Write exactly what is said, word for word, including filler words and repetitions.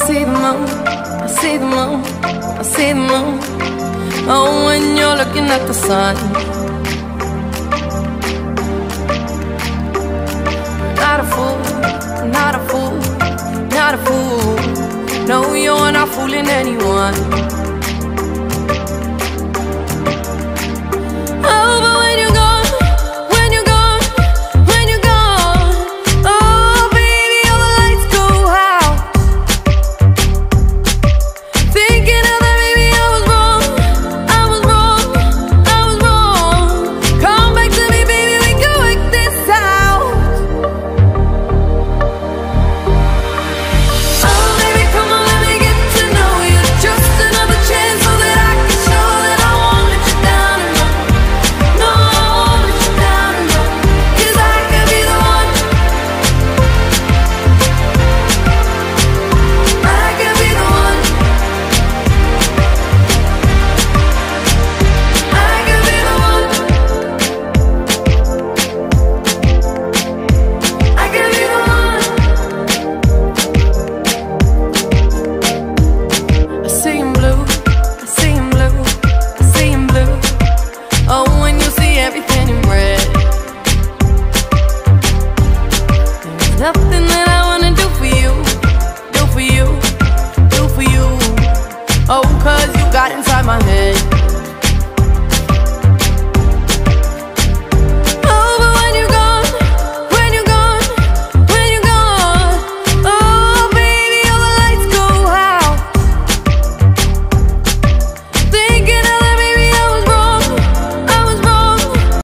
see the moon, I see the moon, I see the moon. Oh, when you're looking at the sun. Not a fool, not a fool, not a fool. No, you're not fooling anyone.